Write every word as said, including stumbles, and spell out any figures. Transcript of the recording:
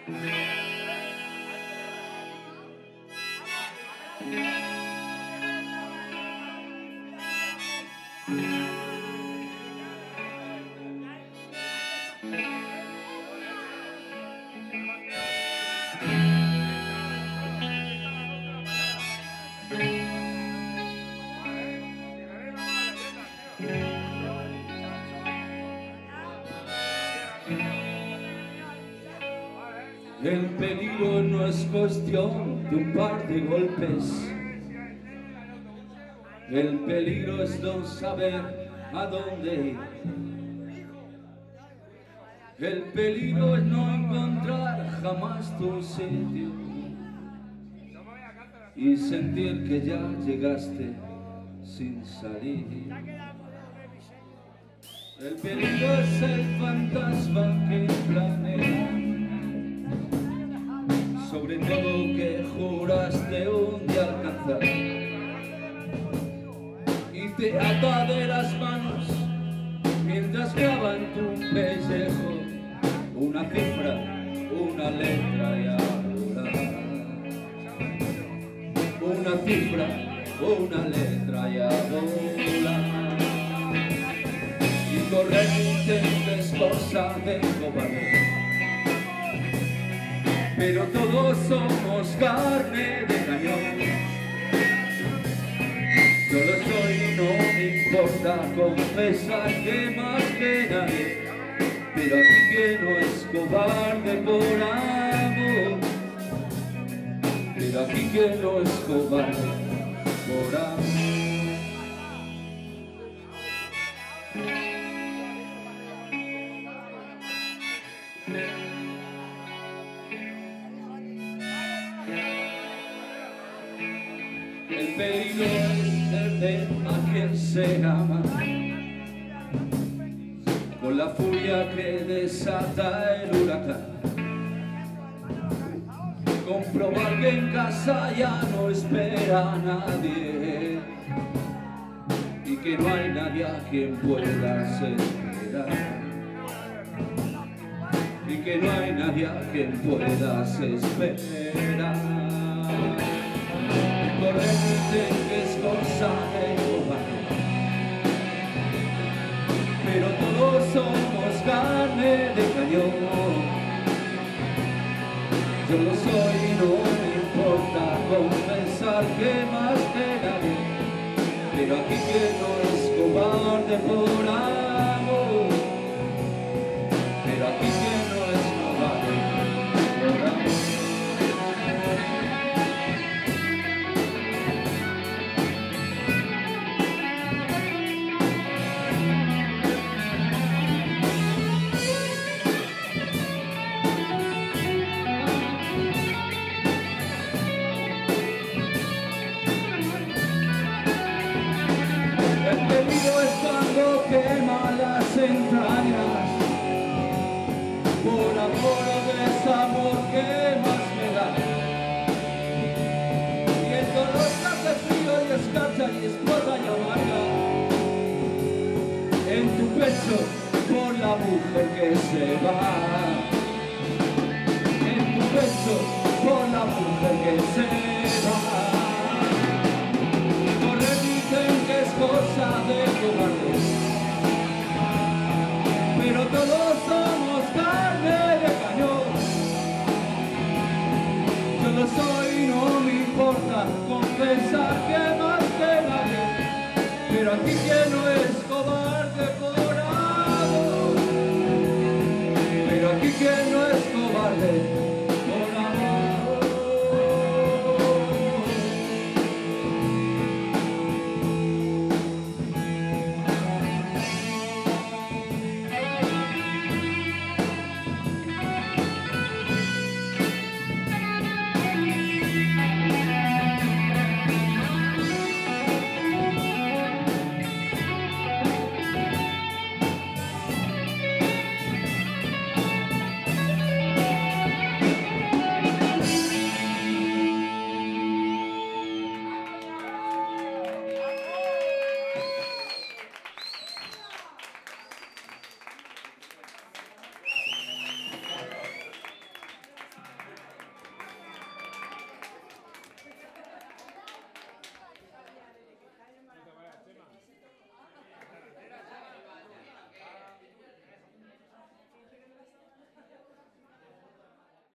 El peligro no es cuestión de un par de golpes. El peligro es no saber a dónde ir. El peligro es no encontrar jamás tu sitio y sentir que ya llegaste sin salir. El peligro es el fantasma que planea, sobre todo que juraste un día alcanzar, y te ata de las manos mientras clava en tu pellejo una cifra, una letra y ahora una cifra, una letra y ahora, y correrte es cosa de cobarde. Pero todos somos carne de cañón. Solo soy, no me importa confesar que más que nadie, pero aquí que no es cobarde por amor, pero aquí que no es cobarde por amor. El peligro es perder a quien se ama, con la furia que desata el huracán. Comprobar que en casa ya no espera a nadie y que no hay nadie a quien puedas esperar, y que no hay nadie a quien puedas esperar. Correrte que es cosa de cobarde, pero todos somos carne de cañón. Yo lo soy y no me importa confesar que más que nadie, pero aquí que no es cobarde por amor, pero aquí que no es cobarde por amor. El peligro es cuando quema las entrañas, por amor o desamor que más me da, y el dolor se hace frío y escarcha y explota y amarga en tu pecho por la mujer que se va, en tu pecho por la mujer que se va. Que es cosa de cobarde, pero todos somos carne de cañón. Yo lo soy y no me importa confesar que más que nadie, pero aquí que no es cobarde por amor, pero aquí que no es cobarde